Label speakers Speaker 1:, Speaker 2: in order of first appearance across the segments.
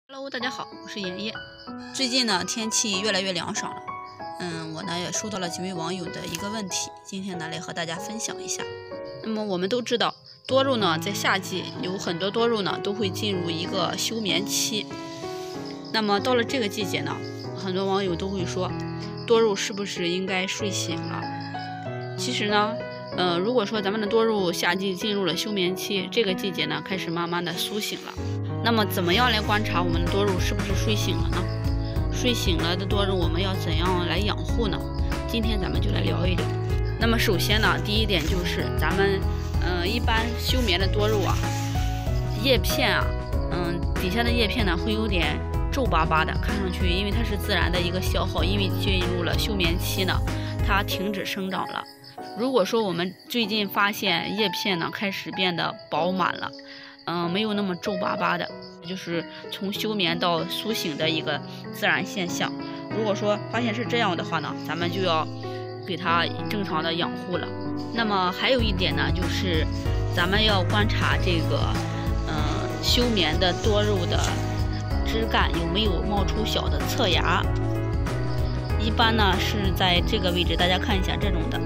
Speaker 1: Hello， 大家好，我是妍妍。
Speaker 2: 最近呢，天气越来越凉爽了。我呢也收到了几位网友的一个问题，今天呢来和大家分享一下。
Speaker 1: 那么我们都知道，多肉呢在夏季有很多多肉呢都会进入一个休眠期。那么到了这个季节呢，很多网友都会说，多肉是不是应该睡醒了？其实呢，如果说咱们的多肉夏季进入了休眠期，这个季节呢开始慢慢的苏醒了。那么怎么样来观察我们的多肉是不是睡醒了呢？睡醒了的多肉我们要怎样来养护呢？今天咱们就来聊一聊。那么首先呢，第一点就是咱们一般休眠的多肉啊，叶片啊，底下的叶片呢会有点皱巴巴的，看上去因为它是自然的一个消耗，因为进入了休眠期呢，它停止生长了。如果说我们最近发现叶片呢开始变得饱满了，没有那么皱巴巴的，就是从休眠到苏醒的一个自然现象。如果说发现是这样的话呢，咱们就要给它正常的养护了。那么还有一点呢，就是咱们要观察这个休眠的多肉的枝干有没有冒出小的侧芽。一般呢是在这个位置，大家看一下这种的。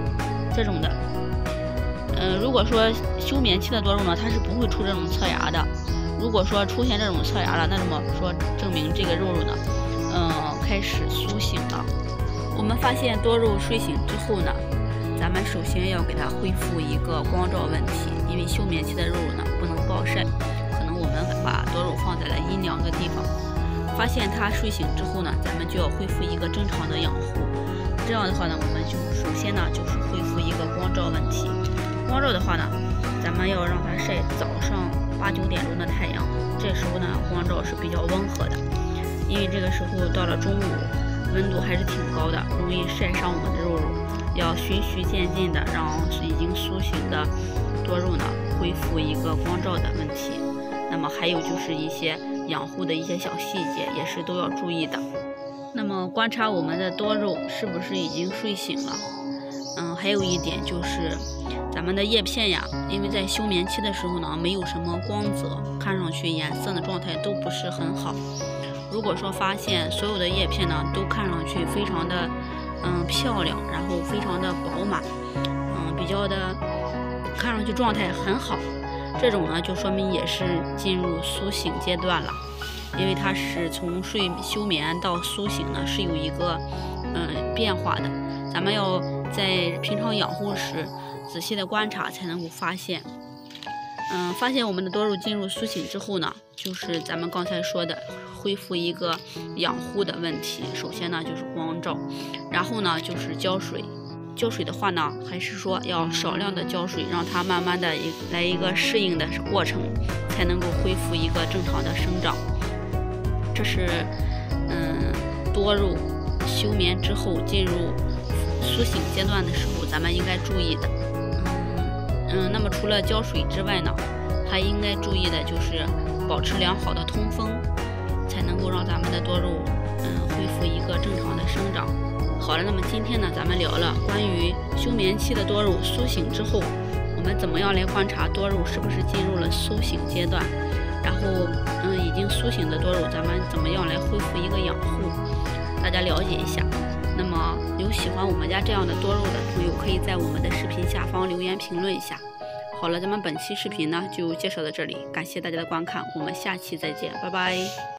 Speaker 1: 如果说休眠期的多肉呢，它是不会出这种侧芽的。如果说出现这种侧芽了，那么说证明这个肉呢，开始苏醒了。我们发现多肉睡醒之后呢，咱们首先要给它恢复一个光照问题，因为休眠期的肉呢不能暴晒，可能我们把多肉放在了阴凉的地方。发现它睡醒之后呢，咱们就要恢复一个正常的养护。这样的话呢，我们就首先呢就是恢复一个光照问题。光照的话呢，咱们要让它晒早上8、9点钟的太阳，这时候呢光照是比较温和的，因为这个时候到了中午，温度还是挺高的，容易晒伤我们的肉肉。要循序渐进的让已经苏醒的多肉呢恢复一个光照的问题。那么还有就是一些养护的一些小细节也是都要注意的。那么观察我们的多肉是不是已经睡醒了？还有一点就是咱们的叶片呀，因为在休眠期的时候呢，没有什么光泽，看上去颜色的状态都不是很好。如果说发现所有的叶片呢都看上去非常的漂亮，然后非常的饱满，比较的看上去状态很好，这种呢就说明也是进入苏醒阶段了。因为它是从休眠到苏醒呢是有一个变化的，咱们要在平常养护时仔细的观察，才能够发现我们的多肉进入苏醒之后呢，就是咱们刚才说的恢复一个养护的问题。首先呢就是光照，然后呢就是浇水。浇水的话呢，还是说要少量的浇水，让它慢慢的来一个适应的过程，才能够恢复一个正常的生长。这是多肉休眠之后进入苏醒阶段的时候咱们应该注意的。那么除了浇水之外呢，还应该注意的就是保持良好的通风，才能够让咱们的多肉恢复一个正常的生长。好了，那么今天呢咱们聊了关于休眠期的多肉苏醒之后，我们怎么样来观察多肉是不是进入了苏醒阶段，然后已经苏醒的多肉咱们怎么样来恢复一个养护，大家了解一下。那么有喜欢我们家这样的多肉的朋友，可以在我们的视频下方留言评论一下。好了，咱们本期视频呢就介绍到这里，感谢大家的观看，我们下期再见，拜拜。